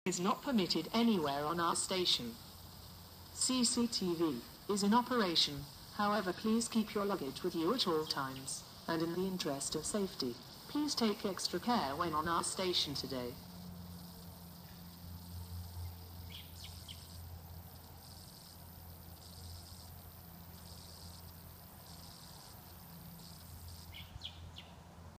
is not permitted anywhere on our station. CCTV is in operation, however please keep your luggage with you at all times, and in the interest of safety, please take extra care when on our station today.